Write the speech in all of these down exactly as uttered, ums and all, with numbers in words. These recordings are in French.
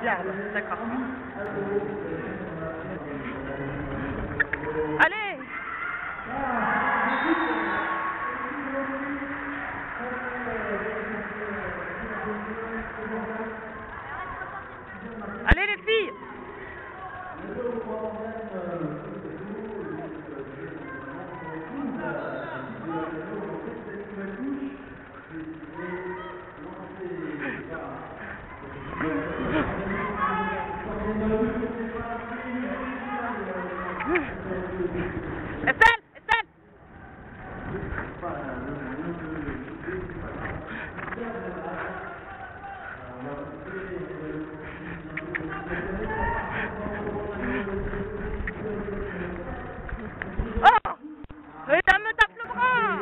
garde. D'accord. Allez! Allez les filles! Estelle! Estelle! Oh! Et ça me tape le bras!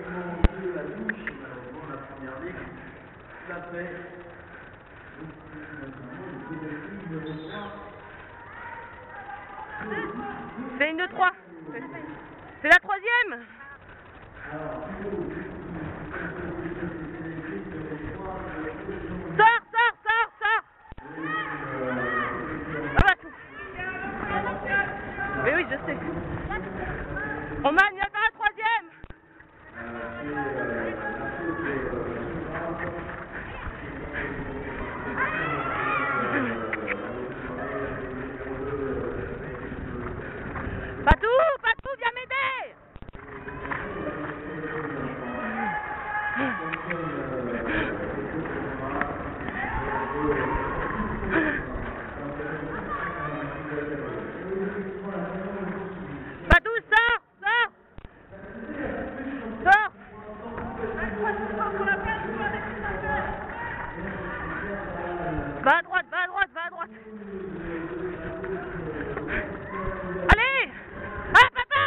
C'est une de trois. C'est la troisième. Sors, sors, sors, sors. Ah bah tout. Mais oui, je sais. On a, il y a pas la troisième. Patou, Patou, viens m'aider. Patou, sors, sors. Sors. Va à droite, va à droite, va à droite. Allez. Ah, papa.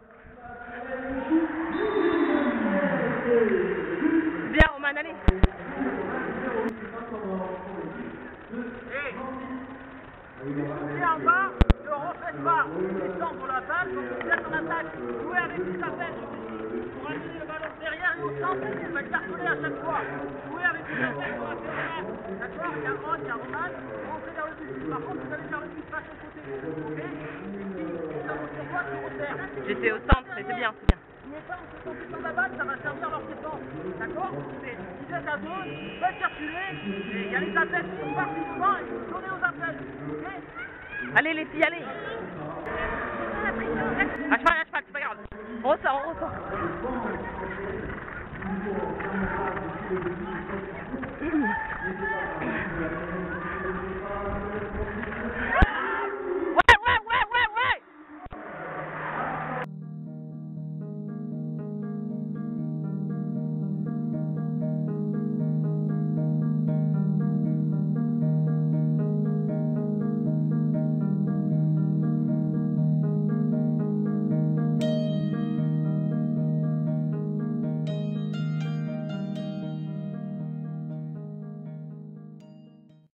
Bien, Roman, allez. Et en bas, ne refaites pas. Descends pour la balle, donc vous êtes en attaque. Jouez avec toute la pêche. Pour amener le ballon derrière et au centre, vous faites tarteler à chaque fois. Jouez avec toute la pêche pour la faire. D'accord? Il y a Ron, il y a Roman. Rentrez vers le but. Par contre, vous allez vers le but, pas sur le côté. Ok? Et si ça vous sur quoi, je resserre. J'étais au centre, mais c'est bien, c'est bien. Mais pas en se concentrant la balle, ça va servir leur défense. D'accord? Mais si vous êtes à deux, faites circuler. Et il y a les appels qui sont partis devant et vous donnez aux appels. Ok? Allez les filles, allez. À cheval, à cheval, c'est pas grave. On ressort, on ressort.